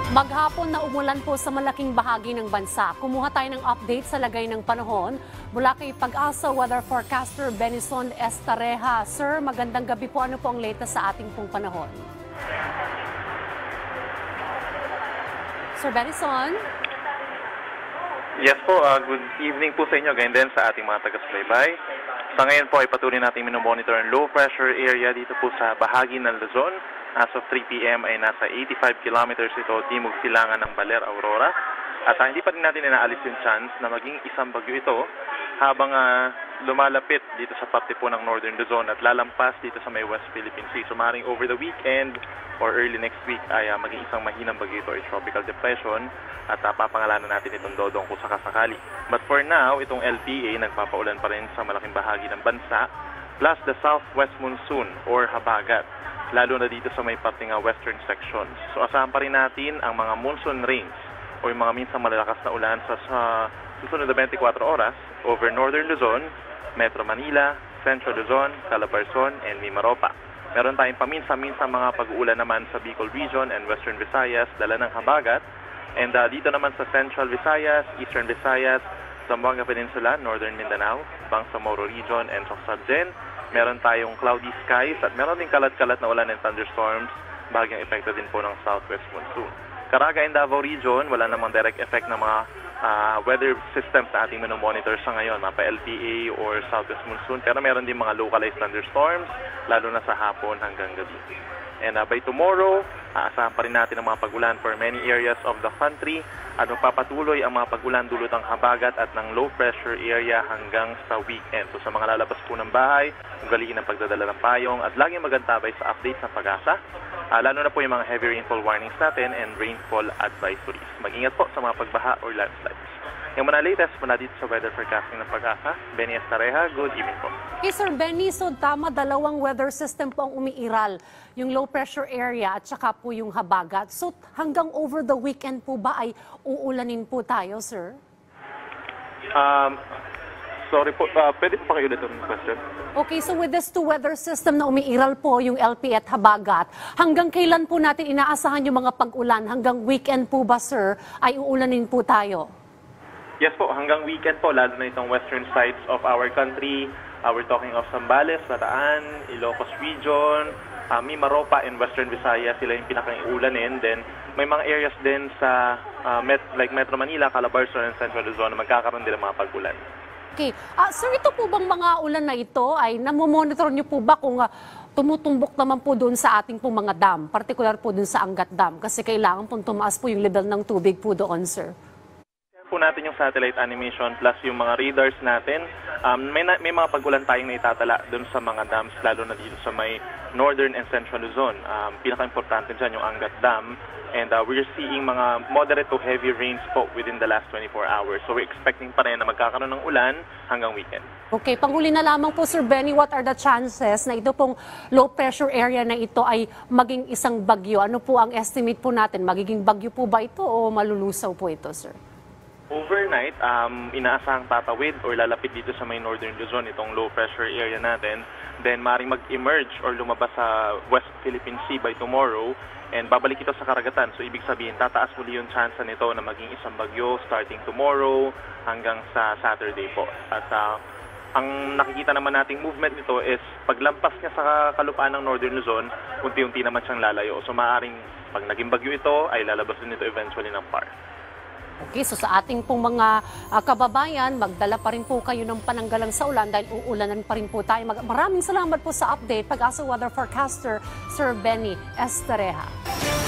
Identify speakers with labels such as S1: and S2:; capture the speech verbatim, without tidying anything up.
S1: Maghapon na umulan po sa malaking bahagi ng bansa. Kumuha tayo ng update sa lagay ng panahon mula kay Pag-asa Weather Forecaster Benison Estareja. Sir, magandang gabi po. Ano po ang latest sa ating pong panahon? Sir Benison?
S2: Yes po, uh, good evening po sa inyo. Ganyan din sa ating mga taga-subaybay. Sa ngayon po ay patuloy natin minomonitor ang low pressure area dito po sa bahagi ng Luzon. As of three p m ay nasa eighty-five kilometers ito, timog silangan ng Baler, Aurora. At uh, hindi pa rin natin inaalis yung chance na maging isang bagyo ito habang uh, lumalapit dito sa parte po ng Northern Luzon at lalampas dito sa may West Philippine Sea. So maaaring over the weekend or early next week ay uh, maging isang mahinang bagyo ito or tropical depression at uh, papangalanan natin itong Dodong kung sakasakali. But for now, itong L P A nagpapaulan pa rin sa malaking bahagi ng bansa plus the southwest monsoon or habagat, lalo na dito sa may parting uh, western sections. So asahan pa rin natin ang mga monsoon rains o yung mga minsang malalakas na ulan sa, sa susunod na twenty-four oras over Northern Luzon, Metro Manila, Central Luzon, Calabarzon, and Mimaropa. Meron tayong paminsan-minsan mga pag-uulan naman sa Bicol Region and Western Visayas, dala ng habagat. And uh, dito naman sa Central Visayas, Eastern Visayas, Zamboanga Peninsula, Northern Mindanao, Bangsamoro Region, and Socsodzin, meron tayong cloudy skies at meron din kalat-kalat na ulan and thunderstorms, bahagyang epekto din po ng southwest monsoon. Caraga and Davao Region, wala namang direct effect ng mga uh, weather systems na ating minomonitor sa ngayon, mga L P A or southwest monsoon, pero meron din mga localized thunderstorms, lalo na sa hapon hanggang gabi. And uh, by tomorrow, aasahan pa rin natin ang mga pag-ulan for many areas of the country at magpapatuloy ang mga pag-ulan dulot ng habagat at ng low pressure area hanggang sa weekend. So sa mga lalabas po ng bahay, ugaliin ang pagdadala ng payong at laging magantabay sa updates ng Pag-asa, uh, lalo na po yung mga heavy rainfall warnings natin and rainfall advisories. Mag-ingat po sa mga pagbaha or landslides. Yung mga latest mula dito sa weather forecasting ng Pag-asa, Benny Estareja, good evening po.
S1: Okay, Sir Benny, so tama, dalawang weather system po ang umiiral. Yung low pressure area at saka po yung habagat. So hanggang over the weekend po ba ay uulanin po tayo, sir?
S2: Um, sorry po, uh, pwede po pakiulit ang question?
S1: Okay, so with this two weather system na umiiral po, yung L P at habagat, hanggang kailan po natin inaasahan yung mga pag-ulan? Hanggang weekend po ba, sir, ay uulanin po tayo?
S2: Yes po, hanggang weekend po, lalo na itong western sides of our country. Uh, we're talking of Zambales, Bataan, Ilocos Region, uh, Mimaropa, and Western Visayas, sila yung pinakaiulanin. Then may mga areas din sa uh, met like Metro Manila, Calabarzon, and Central Luzon na magkakaroon din ng mga pag-ulan.
S1: Okay. Uh, sir, ito po bang mga ulan na ito ay namomonitor niyo po ba kung uh, tumutumbok naman po doon sa ating po mga dam, particular po doon sa Angat Dam, kasi kailangan po tumaas po yung level ng tubig po doon, sir?
S2: Po natin yung satellite animation plus yung mga radars natin. Um, may, na, may mga pag-ulan tayong naitatala dun sa mga dams, lalo na dito sa may Northern and Central Luzon. Um, pinaka-importante dyan yung Angat Dam. And uh, we're seeing mga moderate to heavy rains po within the last twenty-four hours. So we're expecting pa rin na magkakaroon ng ulan hanggang weekend.
S1: Okay, panghuli na lamang po, Sir Benny, what are the chances na ito pong low pressure area na ito ay maging isang bagyo? Ano po ang estimate po natin? Magiging bagyo po ba ito o malulusaw po ito, sir?
S2: Overnight, um, inaasahang tatawid or lalapit dito sa may Northern Luzon, itong low pressure area natin. Then maaaring mag-emerge or lumabas sa West Philippine Sea by tomorrow and babalik ito sa karagatan. So ibig sabihin, tataas muli yung chance nito na maging isang bagyo starting tomorrow hanggang sa Saturday po. At uh, ang nakikita naman nating movement nito is paglampas niya sa kalupaan ng Northern Luzon, unti-unti naman siyang lalayo. So maaaring pag naging bagyo ito, ay lalabas din ito eventually ng par.
S1: Okay, so sa ating pong mga uh, kababayan, magdala pa rin po kayo ng pananggalang sa ulan dahil uulanan pa rin po tayo. Mag Maraming salamat po sa update, Pag-asa Weather Forecaster, Sir Benny Estareja.